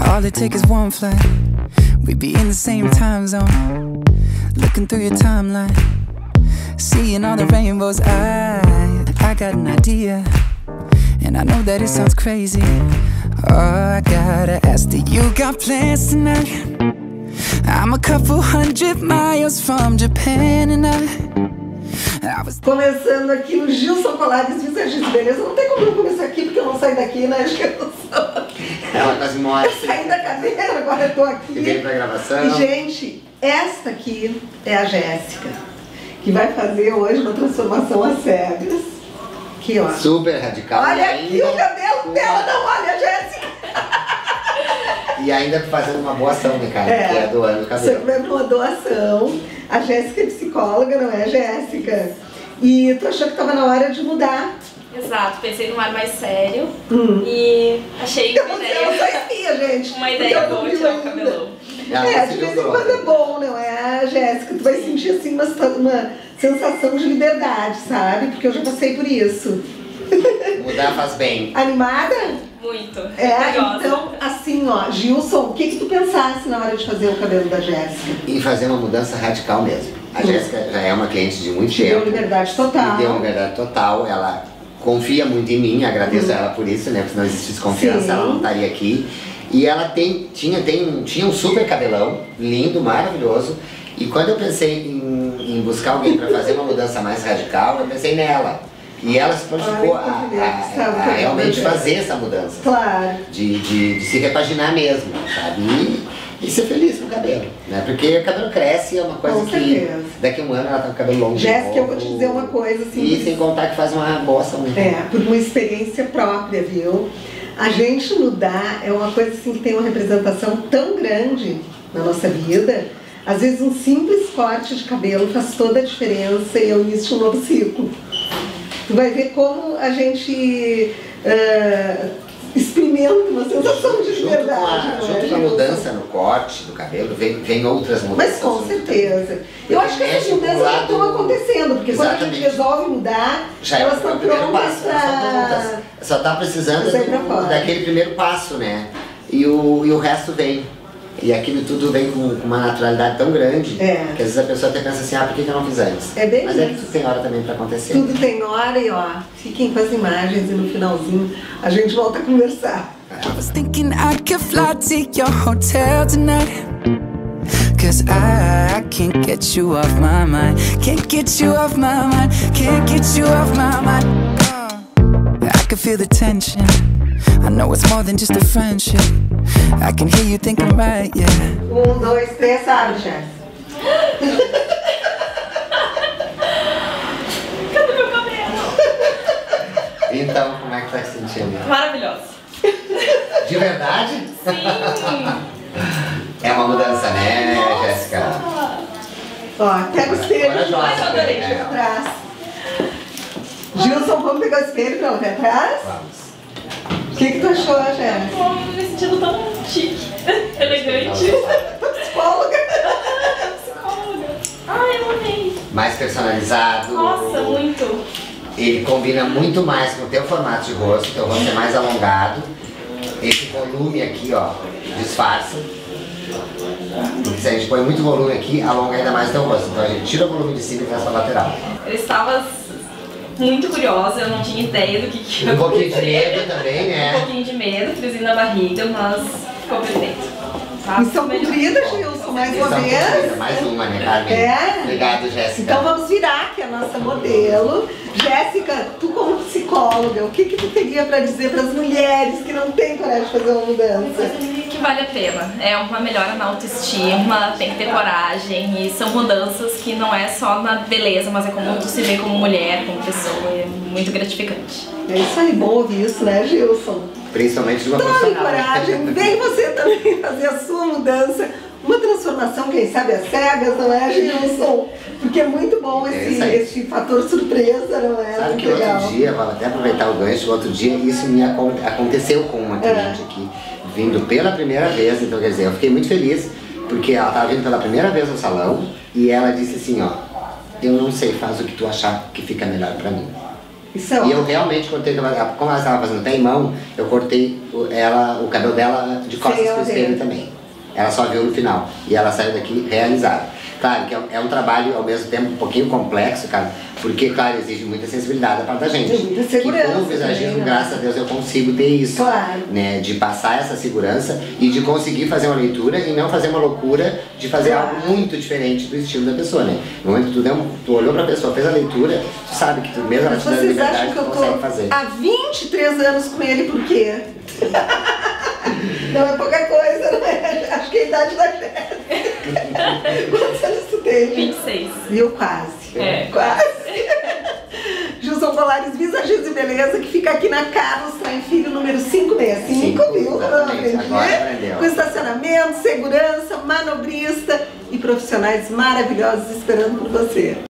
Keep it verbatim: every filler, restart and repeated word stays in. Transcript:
All it takes is one flight, we'd be in the same time zone. Looking through your timeline, seeing all the rainbows. I, I got an idea, and I know that it sounds crazy. Oh, I gotta ask, do you got plans tonight? I'm a couple hundred miles from Japan and I... Começando aqui o Gilson Colares, Visagista, beleza? Não tem como eu começar aqui porque eu não saio daqui, né, Gilson? Ela quase morre. Eu saí da cadeira, agora eu tô aqui. E veio pra gravação. E, gente, esta aqui é a Jéssica, que vai fazer hoje uma transformação às cegas. Aqui, ó. Super radical. Olha aqui o cabelo dela, não, olha a Jéssica. E ainda fazendo uma boa ação, né, cara? É, que é doando o cabelo. Você vai pra uma doação. A Jéssica é psicóloga, não é, Jéssica? E tu achou que tava na hora de mudar. Exato, pensei num ar mais sério hum. e achei uma eu ideia. Eu só espia, gente. Uma ideia boa de tirar o cabelão. É, de vez em quando é bom, não é, Jéssica? Tu vai sentir assim uma, uma sensação de liberdade, sabe? Porque eu já passei por isso. Mudar faz bem. Animada? Muito. É, então, assim, ó, Gilson, o que que tu pensasse na hora de fazer o cabelo da Jéssica? E fazer uma mudança radical mesmo. A Jéssica já é uma cliente de muito Te tempo. deu liberdade total. Me deu liberdade total. Ela confia muito em mim, agradeço hum. a ela por isso, né? Porque se não existisse confiança, Sim. ela não estaria aqui. E ela tem, tinha, tem, tinha um super cabelão, lindo, maravilhoso. E quando eu pensei em, em buscar alguém para fazer uma mudança mais radical, eu pensei nela. E ela se prontificou a, a, a, a realmente fazer essa mudança. Claro. De, de, de se repaginar mesmo, sabe? E, e ser feliz com o cabelo, né? Porque o cabelo cresce, é uma coisa com que certeza. Daqui a um ano ela tá com o cabelo longo. Jéssica, eu vou te dizer uma coisa assim. E sem contar que faz uma boa ação. É, por uma experiência própria, viu? A gente mudar é uma coisa assim que tem uma representação tão grande na nossa vida. Às vezes um simples corte de cabelo faz toda a diferença e é o início de um novo ciclo. Tu vai ver como a gente uh, experimenta uma sensação de liberdade. Junto com a, junto com a mudança no corte do cabelo, vem, vem outras mudanças. Mas com certeza. Eu acho que essas mudanças já estão acontecendo, porque Exatamente. quando a gente resolve mudar, já elas é estão prontas para... Só está precisando do, daquele primeiro passo, né? E o, e o resto vem. E aquilo tudo vem com uma naturalidade tão grande é. que às vezes a pessoa até pensa assim, ah, por que eu não fiz antes? É bem Mas isso. é que tudo tem hora também pra acontecer. Tudo tem hora e ó, fiquem com as imagens e no finalzinho a gente volta a conversar. I was thinking I could fly to your hotel tonight, cause I, I can't get you off my mind. Can't get you off my mind. Can't get you off my mind. Oh, I can feel the tension. I know it's more than just a friendship. I can hear you thinking right, yeah. Um, dois, três, abre, Jéssica. Cadê meu cabelo? Então, como é que tá se sentindo? Maravilhoso. De verdade? Sim. É uma mudança, né, Jéssica? Ó, pega o espelho. Corajosa, adorei, né? atrás. Gilson, vamos pegar o espelho pra ela ver atrás? Vamos. O que que tu achou, Jéssica? Tô me sentindo tão chique, elegante. Psicóloga. Psicóloga. Ai, eu amei. Mais personalizado. Nossa, muito. Ele combina muito mais com o teu formato de rosto, teu rosto é mais alongado. Esse volume aqui, ó, disfarça. Porque se a gente põe muito volume aqui, alonga ainda mais o teu rosto. Então a gente tira o volume de cima e faz pra lateral. Eu estava muito curiosa, eu não tinha ideia do que, que ia Um pouquinho de medo também, né? Um pouquinho de medo, friozinho na barriga, mas ficou perfeito. Tá? Missão cumprida, Gilson, mais uma Missão vez. cumprida, mais uma, né, Carmen? É. Obrigado, Jéssica. Então vamos virar, que é a nossa modelo. Jéssica, tu como psicóloga, o que que tu teria para dizer para as mulheres que não têm coragem de fazer uma mudança? Que vale a pena. É uma melhora na autoestima, tem que ter coragem e são mudanças que não é só na beleza, mas é como tu se vê como mulher, como pessoa, é muito gratificante. É isso aí, bom ouvir isso, né, Gilson? Principalmente de uma Tome profissional. coragem, vem você também fazer a sua mudança. Uma transformação, quem sabe, às cegas, não é, Gilson? Porque é muito bom esse, é esse fator surpresa, não é? Sabe muito que legal. outro dia, vou até aproveitar o gancho, outro dia isso me acon aconteceu com uma cliente é. aqui, vindo pela primeira vez, então quer dizer, eu fiquei muito feliz, porque ela estava vindo pela primeira vez no salão, e ela disse assim, ó, eu não sei, faz o que tu achar que fica melhor pra mim. Isso é E eu ótimo. realmente cortei, como ela estava fazendo até em mão, eu cortei o- ela, o cabelo dela de costas Sem pro ela espelho ver. também. Ela só viu no final. E ela saiu daqui realizada. Claro que é um- é um trabalho ao mesmo tempo um pouquinho complexo, cara, porque, claro, exige muita sensibilidade da parte da gente. Tem muita segurança Que com o visagismo, também, né? graças a Deus, eu consigo ter isso. Claro. Né, de passar essa segurança e de conseguir fazer uma leitura e não fazer uma loucura de fazer Claro. algo muito diferente do estilo da pessoa, né? No momento que tu, deu, um- tu olhou pra pessoa, fez a leitura, tu sabe que tu mesmo ela Mas te dando vocês liberdade, acham que tu eu consegue tô fazer. há vinte e três anos com ele por quê? Não é pouca coisa, não é? Acho que é a idade da Jéssica. Quantos anos tu tem? vinte e seis. Eu quase. É. Quase. Gilson Colares, Visagismo e Beleza, que fica aqui na Carlos Traem Filho, número quinhentos e sessenta e cinco, Cinco, viu? exatamente. Aprendi. Agora aprendeu. Com estacionamento, segurança, manobrista e profissionais maravilhosos esperando por você.